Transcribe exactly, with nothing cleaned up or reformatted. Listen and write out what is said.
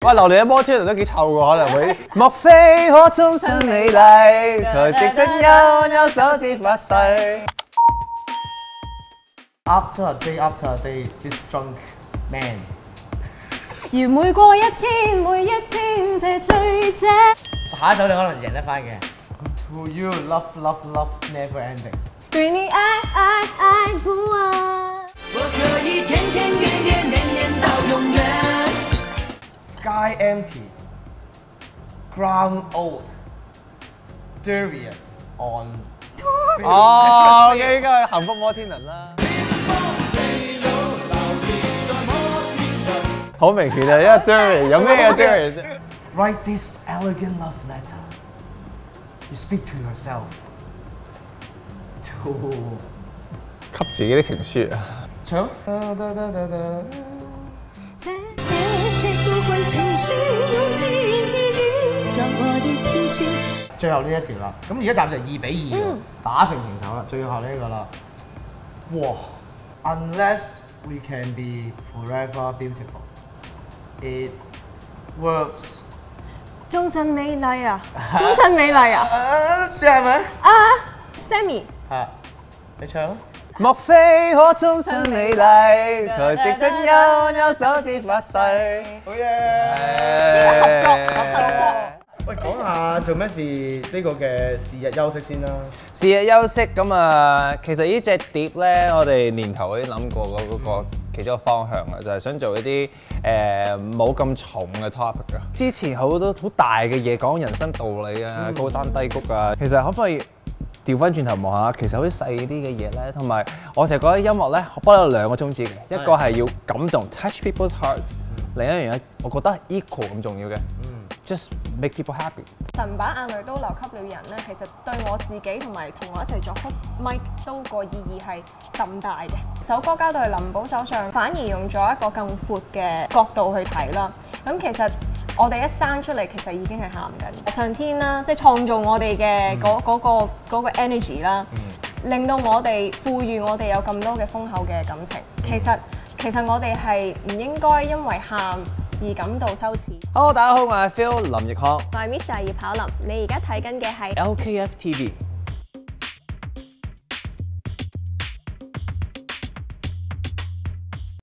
喂，榴蓮嘅摩天輪都幾臭喎，可能會。莫非可終身美麗，才值得悠悠手指發誓。 After a day, after a day, this drunk man。 如每過一天，每一天這醉者。 下一首你可能贏得翻嘅。To you, love, love, love, never ending。 對你愛愛愛不完。 我可以天天月月年年到永遠。 Sky empty, ground old, durian on。 哦，應該係幸福摩天輪啦。好明顯啊，因為 durian 有咩啊 durian 啫 Write this elegant love letter. You speak to yourself. To 給自己啲情書啊。 唱。 這些隻高貴情書，用自言自語作我的天書。 最後呢一條啦，咁而家暫時係二比二喎，打成平手啦。最後呢個啦，哇 ！Unless we can be forever beautiful, it works。 終身美麗啊！終身美麗啊！ 啊，試下係咪？ 啊 ，Sammy。 係，你唱啊！ 莫非可終身美麗，才值得悠悠手指發誓。 好嘢！ 呢個合作合作。 喂，講下做咩事呢個嘅是日休息先啦。 是日休息咁啊，其實呢隻碟咧，我哋年頭已經諗過嗰個其中一個方向啊，就係想做一啲誒冇咁重嘅 topic 啊。之前好多好大嘅嘢講人生道理啊、高山低谷啊，其實可唔可以調翻轉頭望下，其實好啲細啲嘅嘢咧，同埋我成日覺得音樂咧，不嬲有兩個宗旨嘅，一個係要感動 touch people's heart， 另一樣嘢我覺得 equal 咁重要嘅。Just make people happy。 神把眼淚都流給了人咧，其實對我自己同埋同我一齊作曲 Mike 都個意義係甚大嘅。首歌交到去林寶手上，反而用咗一個更闊嘅角度去睇啦。咁其實我哋一生出嚟，其實已經係喊緊上天啦，即係創造我哋嘅嗰嗰個嗰個 energy 啦，令到我哋賦予我哋有咁多嘅豐厚嘅感情。其實其實我哋係唔應該因為喊而感到羞恥。 Hello，大家好，我係 Phil 林奕康， 我係 Misha 葉巧琳，你而家睇緊嘅係 L K F T V。